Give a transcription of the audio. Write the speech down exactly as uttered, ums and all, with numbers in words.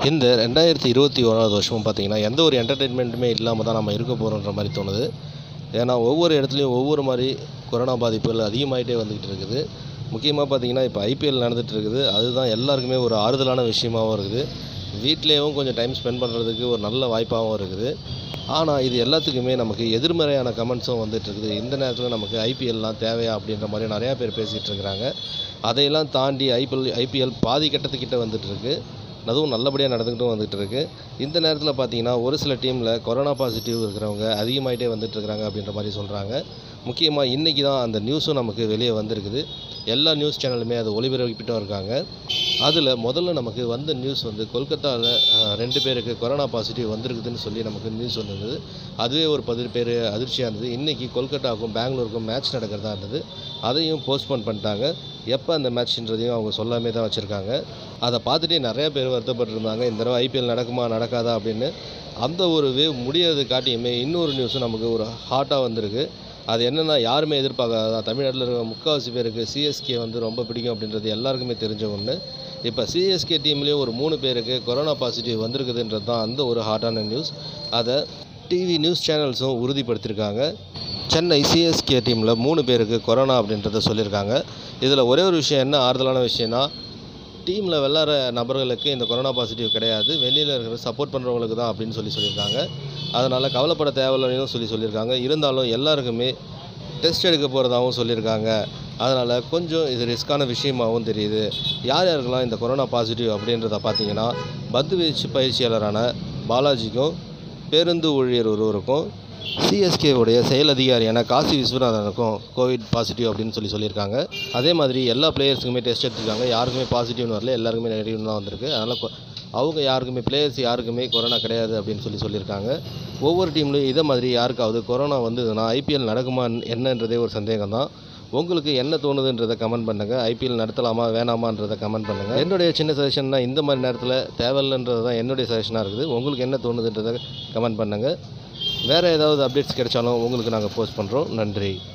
இந்த ரெண்டாயிரத்தி இருபத்தி ஓராவது வருஷமும் பார்த்திங்கன்னா எந்த ஒரு என்டர்டெயின்மெண்ட்டுமே இல்லாமல் தான் நம்ம இருக்க போகிறோன்ற மாதிரி தோணுது. ஏன்னா ஒவ்வொரு இடத்துலையும் ஒவ்வொரு மாதிரி கொரோனா பாதிப்புகள் அதிகமாகிட்டே வந்துக்கிட்டு இருக்குது. முக்கியமாக பார்த்திங்கன்னா இப்போ ஐபிஎல் நடந்துகிட்டு இருக்குது. அதுதான் எல்லாருக்குமே ஒரு ஆறுதலான விஷயமாகவும் இருக்குது. வீட்லேயும் கொஞ்சம் டைம் ஸ்பெண்ட் பண்ணுறதுக்கு ஒரு நல்ல வாய்ப்பாகவும் இருக்குது. ஆனால் இது எல்லாத்துக்குமே நமக்கு எதிர்மறையான கமெண்ட்ஸும் வந்துட்டுருக்குது. இந்த நேரத்தில் நமக்கு ஐபிஎல்லாம் தேவையா அப்படின்ற மாதிரி நிறையா பேர் பேசிகிட்டு இருக்கிறாங்க. அதையெல்லாம் தாண்டி ஐபிஎல் ஐபிஎல் பாதி கட்டத்துக்கிட்ட வந்துட்டுருக்கு. அதுவும் நல்லபடியாக நடந்துக்கிட்டும் வந்துகிட்டு இருக்குது. இந்த நேரத்தில் பார்த்திங்கன்னா ஒரு சில டீமில் கொரோனா பாசிட்டிவ் இருக்கிறவங்க அதிகமாகிட்டே வந்துட்டுருக்குறாங்க அப்படின்ற மாதிரி சொல்கிறாங்க. முக்கியமாக இன்றைக்கி தான் அந்த நியூஸும் நமக்கு வெளியே வந்திருக்குது. எல்லா நியூஸ் சேனலுமே அதை ஒளிபரப்பிட்டும் இருக்காங்க. அதில் முதல்ல நமக்கு வந்த நியூஸ் வந்து கொல்கத்தாவில் ரெண்டு பேருக்கு கொரோனா பாசிட்டிவ் வந்திருக்குதுன்னு சொல்லி நமக்கு நியூஸ் வந்திருந்தது. அதுவே ஒரு பத்து பேர் அதிர்ச்சியாக இருந்தது. இன்றைக்கி கொல்கத்தாவுக்கும் பெங்களூருக்கும் மேட்ச் நடக்கிறதா இருந்தது. அதையும் போஸ்ட்போன் பண்ணிட்டாங்க. எப்போ அந்த மேட்ச்ன்றதையும் அவங்க சொல்லாமே தான் வச்சுருக்காங்க. அதை பார்த்துட்டே நிறையா பேர் வருத்தப்பட்டுருந்தாங்க. இந்த தடவை ஐபிஎல் நடக்குமா நடக்காதா அப்படின்னு. அந்த ஒரு வேவ் முடியறது காட்டியுமே இன்னொரு நியூஸும் நமக்கு ஒரு ஹாட்டாக வந்திருக்கு. அது என்னென்னா யாருமே எதிர்பார்க்காத தமிழ்நாட்டில் இருக்கிற முக்கால்வாசி பேருக்கு சிஎஸ்கே வந்து ரொம்ப பிடிக்கும் அப்படின்றது எல்லாருக்குமே தெரிஞ்ச ஒன்று. இப்போ சிஎஸ்கே டீம்லேயும் ஒரு மூணு பேருக்கு கொரோனா பாசிட்டிவ் வந்திருக்குதுன்றது தான் அந்த ஒரு ஹாட்டான நியூஸ். அதை டிவி நியூஸ் சேனல்ஸும் உறுதிப்படுத்தியிருக்காங்க. சென்னை சிஎஸ்கே டீமில் மூணு பேருக்கு கொரோனா அப்படின்றத சொல்லியிருக்காங்க. இதில் ஒரே ஒரு விஷயம் என்ன ஆறுதலான விஷயம்னா, டீமில் விளாட்ற நபர்களுக்கு இந்த கொரோனா பாசிட்டிவ் கிடையாது, வெளியில் இருக்கிற சப்போர்ட் பண்ணுறவங்களுக்கு தான் அப்படின்னு சொல்லி சொல்லியிருக்காங்க. அதனால் கவலைப்பட தேவையில்லைன்னு சொல்லி சொல்லியிருக்காங்க. இருந்தாலும் எல்லாருக்குமே டெஸ்ட் எடுக்க போகிறதாகவும் சொல்லியிருக்காங்க. அதனால் கொஞ்சம் இது ரிஸ்க்கான விஷயமாகவும் தெரியுது. யார் யாருக்கெல்லாம் இந்த கொரோனா பாசிட்டிவ் அப்படின்றத பார்த்திங்கன்னா, பந்து வீச்சு பயிற்சியாளரான பாலாஜிக்கும் பேருந்து ஊழியர் ஒருவருக்கும் சிஎஸ்கேவுடைய செயல் அதிகாரியான காசி விஸ்வநாதனுக்கும் கோவிட் பாசிட்டிவ் அப்படின்னு சொல்லி சொல்லியிருக்காங்க. அதே மாதிரி எல்லா பிளேயர்ஸுக்குமே டெஸ்ட் எடுத்துருக்காங்க. யாருக்குமே பாசிட்டிவ்னு வரல, எல்லாருக்குமே நெகட்டிவ்னு தான் வந்திருக்கு. அதனால் அவங்க யாருக்குமே பிளேயர்ஸ் யாருக்குமே கொரோனா கிடையாது அப்படின்னு சொல்லி சொல்லியிருக்காங்க. ஒவ்வொரு டீம்லையும் இதே மாதிரி யாருக்காவது கொரோனா வந்ததுன்னா ஐபிஎல் நடக்குமா என்னன்றதே ஒரு சந்தேகம் தான். உங்களுக்கு என்ன தோணுதுன்றதை கமெண்ட் பண்ணுங்கள். ஐபிஎல் நடத்தலாமா வேணாமான்றதை கமெண்ட் பண்ணுங்கள். என்னுடைய சின்ன சஜஷன்னா இந்த மாதிரி நேரத்தில் தேவையில்லைன்றது தான் என்னுடைய சஜஷனாக இருக்குது. உங்களுக்கு என்ன தோணுதுன்றதை கமெண்ட் பண்ணுங்கள். வேறு ஏதாவது அப்டேட்ஸ் கிடைச்சாலும் உங்களுக்கு நாங்கள் போஸ்ட் பண்ணுறோம். நன்றி.